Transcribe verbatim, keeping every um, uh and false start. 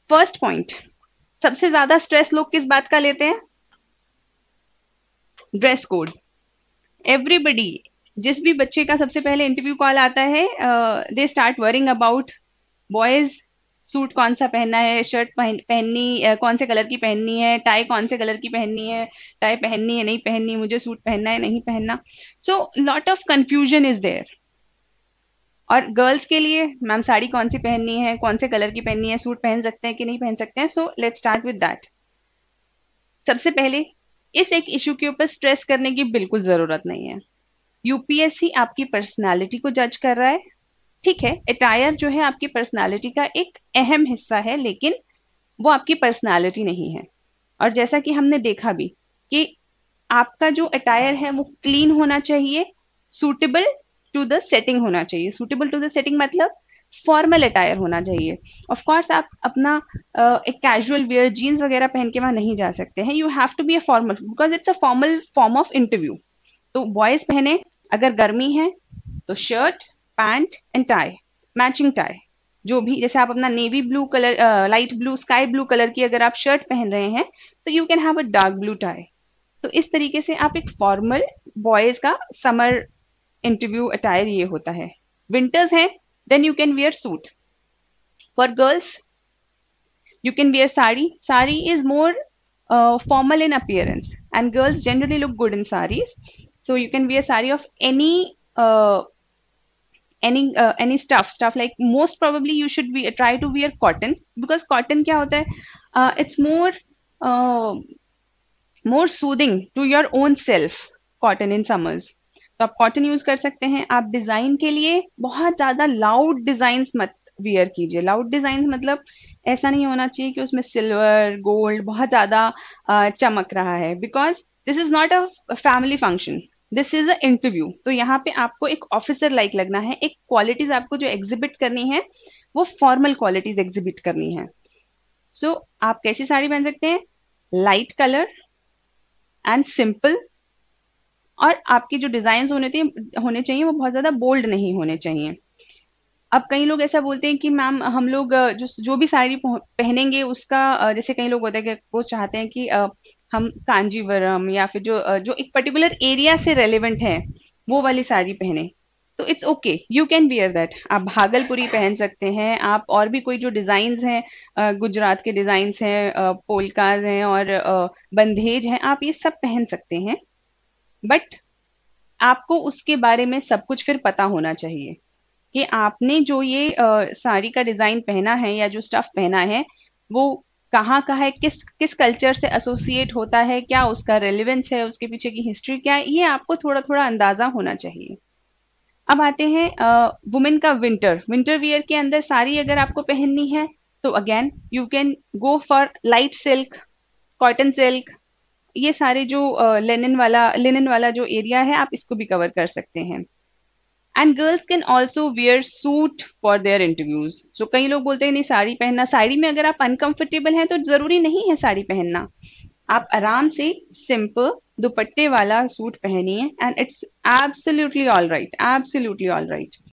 First point, सबसे ज्यादा stress लोग किस बात का लेते हैं? Dress code. एवरीबडी, जिस भी बच्चे का सबसे पहले इंटरव्यू कॉल आता है, they start worrying about boys, suit कौन सा पहनना है, शर्ट पहन, पहननी uh, कौन से कलर की पहननी है, टाई कौन से कलर की पहननी है, टाई पहननी है नहीं पहननी, मुझे सूट पहनना है नहीं पहनना। So lot of confusion is there. और गर्ल्स के लिए, मैम साड़ी कौन सी पहननी है, कौन से कलर की पहननी है, सूट पहन सकते हैं कि नहीं पहन सकते हैं। So let's start with that. सबसे पहले इस एक इशू के ऊपर स्ट्रेस करने की बिल्कुल जरूरत नहीं है। यूपीएससी आपकी पर्सनालिटी को जज कर रहा है। ठीक है, अटायर जो है आपकी पर्सनालिटी का एक अहम हिस्सा है, लेकिन वो आपकी पर्सनालिटी नहीं है। और जैसा कि हमने देखा भी कि आपका जो अटायर है वो क्लीन होना चाहिए, सूटेबल टू द सेटिंग होना चाहिए। सूटेबल टू द सेटिंग मतलब फॉर्मल अटायर होना चाहिए। ऑफ कोर्स आप अपना uh, एक कैजुअल वेयर जीन्स वगैरह पहन के वहां नहीं जा सकते हैं। You have to be a formal, because it's a formal form of interview. तो बॉयज पहने, अगर गर्मी है तो shirt, pant and tie, matching tie. जो भी, जैसे आप अपना navy blue colour, light blue, sky blue colour की अगर आप शर्ट पहन रहे हैं, तो you can have a dark blue tie. तो इस तरीके से आप एक फॉर्मल, बॉयज का समर इंटरव्यू अटायर ये होता है। विंटर्स है, then you can wear suit. For girls you can wear sari. Sari is more uh, formal in appearance, and girls generally look good in saris. So you can wear sari of any uh, any uh, any stuff stuff like, most probably you should be try to wear cotton, because cotton क्या होता है, uh, it's more uh, more soothing to your own self, cotton in summers। तो आप cotton use कर सकते हैं। आप design के लिए बहुत ज्यादा लाउड डिजाइन मत वियर कीजिए। लाउड डिजाइन मतलब ऐसा नहीं होना चाहिए कि उसमें सिल्वर गोल्ड बहुत ज्यादा अ, चमक रहा है, because this is not a family function, this is a interview. तो यहाँ पे आपको एक ऑफिसर लाइक लगना है। एक क्वालिटीज आपको जो एग्जिबिट करनी है, वो फॉर्मल क्वालिटीज एग्जिबिट करनी है। सो so, आप कैसी साड़ी पहन सकते हैं? Light colour and simple. और आपके जो डिजाइन होने चाहिए होने चाहिए वो बहुत ज्यादा बोल्ड नहीं होने चाहिए। अब कई लोग ऐसा बोलते हैं कि मैम हम लोग अ, जो जो भी साड़ी पह- पहनेंगे उसका अ, जैसे कई लोग होते हैं कि वो चाहते हैं कि अ, हम कांजीवरम या फिर जो अ, जो एक पर्टिकुलर एरिया से रेलेवेंट है वो वाली साड़ी पहने। तो it's okay, you can wear that. आप भागलपुरी पहन सकते हैं, आप और भी कोई जो डिजाइन्स हैं, अ, गुजरात के डिजाइन्स हैं, अ, पोलकाज हैं और अ, बंधेज हैं, आप ये सब पहन सकते हैं। बट आपको उसके बारे में सब कुछ फिर पता होना चाहिए कि आपने जो ये अ, साड़ी का डिजाइन पहना है या जो स्टफ पहना है वो कहाँ का है, किस किस कल्चर से एसोसिएट होता है, क्या उसका रेलेवेंस है, उसके पीछे की हिस्ट्री क्या है, ये आपको थोड़ा थोड़ा अंदाजा होना चाहिए। अब आते हैं वुमेन का विंटर विंटर वियर के अंदर साड़ी अगर आपको पहननी है, तो again you can go for light silk, cotton silk. ये सारे जो लेनिन वाला लिनन वाला जो एरिया है, आप इसको भी कवर कर सकते हैं। And girls can also wear suit for their interviews. So कई लोग बोलते हैं नहीं साड़ी पहनना, साड़ी में अगर आप अनकंफर्टेबल हैं तो जरूरी नहीं है साड़ी पहनना। आप आराम से सिंपल दुपट्टे वाला सूट पहनिए, and it's absolutely all right, absolutely all right.